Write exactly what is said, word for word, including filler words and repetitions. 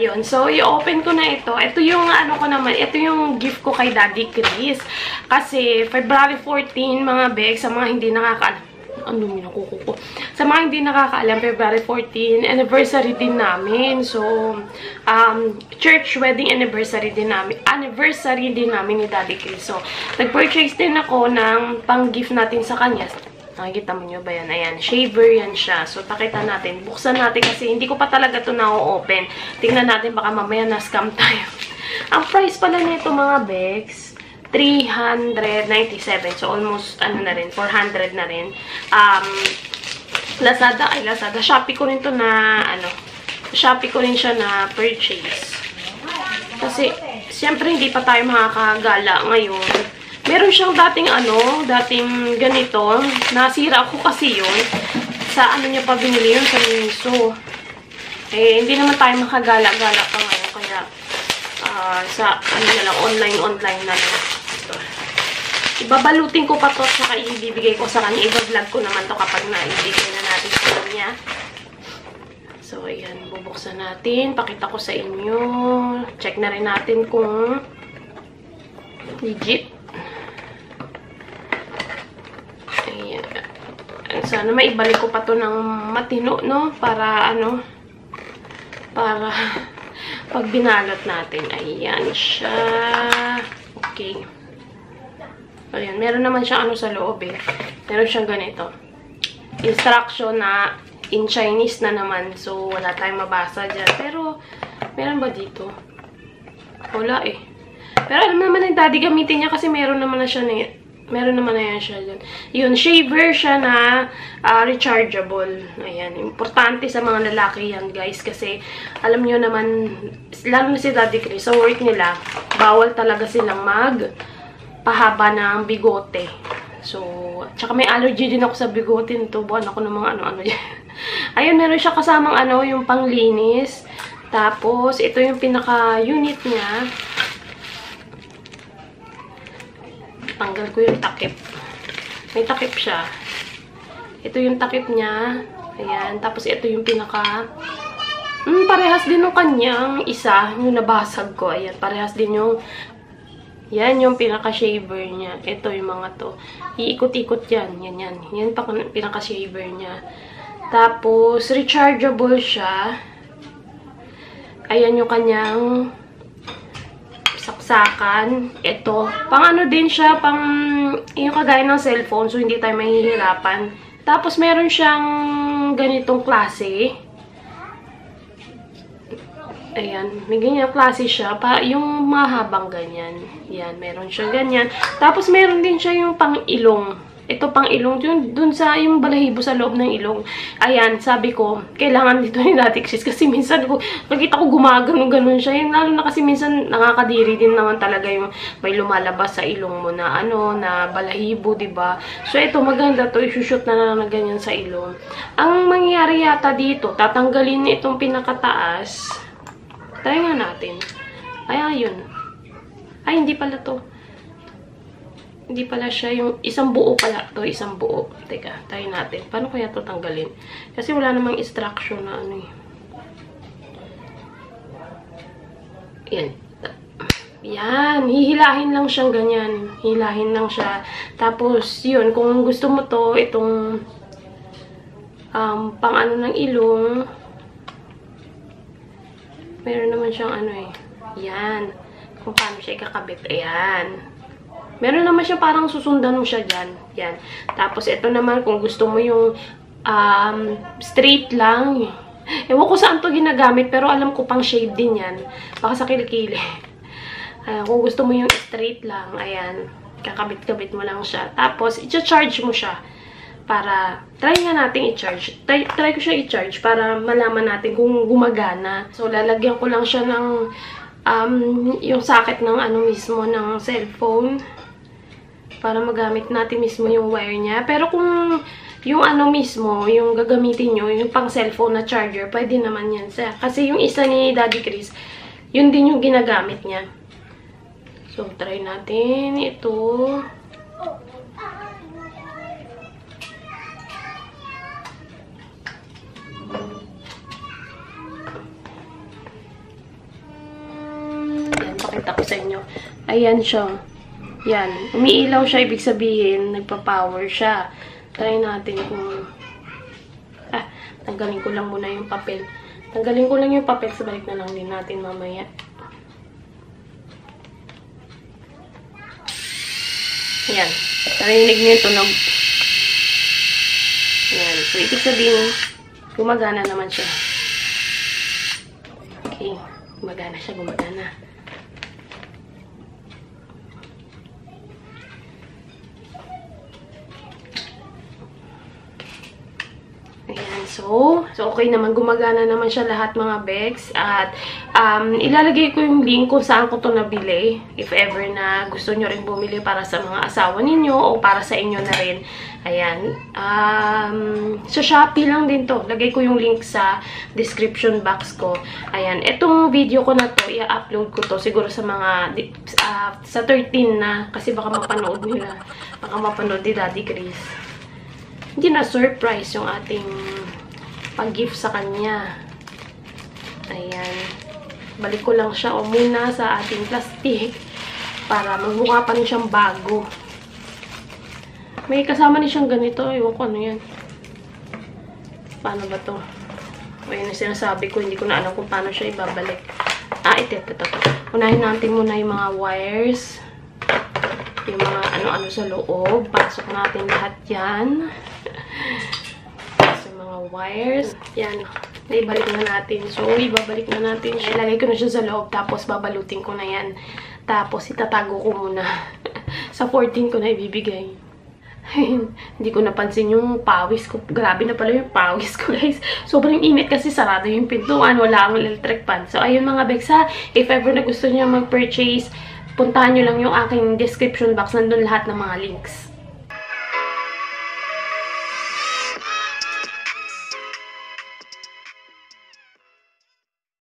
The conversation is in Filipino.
Ayun. So, i-open ko na ito. Ito yung ano ko naman. Ito yung gift ko kay Daddy Chris. Kasi, February fourteen, mga beg, sa mga hindi nakakaalam. Ang dumi na kuko ko. Sa mga hindi nakakaalam, February fourteen, anniversary din namin. So, um, church wedding anniversary din namin. Anniversary din namin ni Daddy Chris. So, nag-purchase din ako ng pang-gift natin sa kanya. Nakikita mo nyo ba yan? Ayan, shaver yan siya. So, pakita natin. Buksan natin kasi hindi ko pa talaga ito na-open. Tingnan natin, baka mamaya na-scam tayo. Ang price pala nito mga begs, three hundred ninety-seven. So, almost, ano na rin, four hundred na rin. Um, Lazada, ay Lazada. Shopee ko rin to na, ano, Shopee ko rin siya na purchase. Kasi, siyempre, hindi pa tayo makakagala ngayon. Meron siyang dating ano, dating ganito. Nasira ko kasi yun. Sa ano niya pa binili yun, sa Miniso. Eh, hindi naman tayo makagala-gala pa ngayon. Kaya, uh, sa ano na lang, online-online na lang. Ito. Ibabalutin ko pa to, saka ibibigay ko sa kanya. Iba-vlog ko naman to kapag naibigay na natin sa kanya. So, ayan. Bubuksan natin. Pakita ko sa inyo. Check na rin natin kung legit. Sana maibalik ko pa to ng matino, no? Para, ano, para pag binalot natin. Ayan siya. Okay. Ayan. Meron naman siya ano sa loob, eh. Meron siyang ganito. Instruction na in Chinese na naman. So, wala tayong mabasa dyan. Pero, meron ba dito? Wala, eh. Pero alam naman ng daddy gamitin niya kasi meron naman na siya na meron naman na yan siya dyan. Yun, shaver siya na uh, rechargeable. Ayan. Importante sa mga lalaki yan, guys. Kasi, alam nyo naman, lalo na si Daddy Chris, sa work nila, bawal talaga silang magpahaba ng bigote. So, tsaka may allergy din ako sa bigote nito. Buwan ako ng mga ano-ano dyan. Ayun, meron siya kasamang ano, yung panglinis. Tapos, ito yung pinaka-unit niya. Tanggal ko yung takip. May takip siya. Ito yung takip niya. Ayan. Tapos ito yung pinaka... Hmm, parehas din yung kanyang isa. Yung nabasag ko. Ayan. Parehas din yung... Yan yung pinaka-shaver niya. Ito yung mga to. Iikot-ikot yan. Yan, yan. Yan yung pinaka-shaver niya. Tapos, rechargeable siya. Ayan yung kanyang... saksakan. Ito. Pang ano din siya, pang yung kagaya ng cellphone, so hindi tayo mahihirapan. Tapos meron siyang ganitong klase. Ayan. May ganyan klase siya. Pa, yung mahabang ganyan. Yan. Meron siya ganyan. Tapos meron din siya yung pang ilong. Ito pang ilong. Dun, dun sa yung balahibo sa loob ng ilong. Ayan. Sabi ko, kailangan dito ni Daddy Chris. Kasi minsan, ko, nakita ko gumagano-ganon siya. Yung, lalo na kasi minsan, nakakadiri din naman talaga yung may lumalabas sa ilong mo na ano, na balahibo, diba? So, ito, maganda to. Isushoot na lang na ganyan sa ilong. Ang mangyayari yata dito, tatanggalin itong pinakataas. Try nga natin. Ay, ayun. Ay, hindi pala to. Hindi pala siya yung isang buo pala to, isang buo. Teka, tayo natin. Paano kaya to tanggalin? Kasi wala namang instruction na ano eh. Yan. Yan. Hihilahin lang siyang ganyan. Hihilahin lang siya. Tapos, yun. Kung gusto mo to, itong um, pang ano ng ilong. Meron naman siyang ano eh. Yan. Kung paano siya ikakabit. Ayan. Meron naman siya parang susundan mo siya dyan. Yan. Tapos, ito naman, kung gusto mo yung um, straight lang. Ewan ko saan to ginagamit, pero alam ko pang shade din yan. Baka sa kilikili. Ayan, kung gusto mo yung straight lang, ayan. Kakabit-kabit mo lang siya. Tapos, i-charge mo siya. Para, try nga natin i-charge. Try, try ko siya i-charge para malaman natin kung gumagana. So, lalagyan ko lang siya ng um, yung socket ng ano mismo, ng cellphone. Para magamit natin mismo yung wire niya. Pero kung yung ano mismo, yung gagamitin nyo, yung pang cellphone na charger, pwede naman yan. Kasi yung isa ni Daddy Chris, yun din yung ginagamit niya. So, try natin ito. ipapakita ko sa inyo. Ayan siya. Yan. Umiilaw siya, ibig sabihin, nagpa-power siya. Try natin kung... Ah, tanggalin ko lang muna yung papel. Tanggalin ko lang yung papel, sa balik na lang din natin mamaya. Ayan. Narinig niyo yung tunog. Ayan. So, ibig sabihin, gumagana naman siya. Okay. Gumagana siya, gumagana. Ayan, so, so okay naman, gumagana naman siya lahat mga begs. At um, ilalagay ko yung link kung saan ko to nabili. If ever na gusto nyo rin bumili para sa mga asawa ninyo o para sa inyo na rin. Ayan. Um, so, Shopee lang din to. Lagay ko yung link sa description box ko. Ayan. Itong video ko na to, i-upload ko to siguro sa mga, uh, sa thirteen na. Kasi baka mapanood nila. Baka mapanood ni Daddy Chris. Hindi na surprise yung ating pag-gift sa kanya. Ayan. Balik ko lang siya o muna sa ating plastic para magmukha pa rin siyang bago. May kasama din siyang ganito. Ewan ko ano yan. Paano ba to? Ayan yung sinasabi ko. Hindi ko na alam kung paano siya ibabalik. Ah, ito, ito, ito. Unahin natin muna yung mga wires. Yung mga ano-ano sa loob. Pasok natin lahat yan. Sa mga wires. Yan. Naibalik na natin. So, ibabalik na natin siya. Ilagay ko na siya sa loob. Tapos, babalutin ko na yan. Tapos, itatago ko muna. Sa fourteen ko na ibibigay. Hindi ko napansin yung pawis ko. Grabe na pala yung pawis ko, guys. Sobrang init kasi sarado yung pintuan. Wala akong electric fan. So, ayun mga beksa. If ever na gusto niyo mag-purchase, puntahan nyo lang yung aking description box. Nandun lahat ng mga links.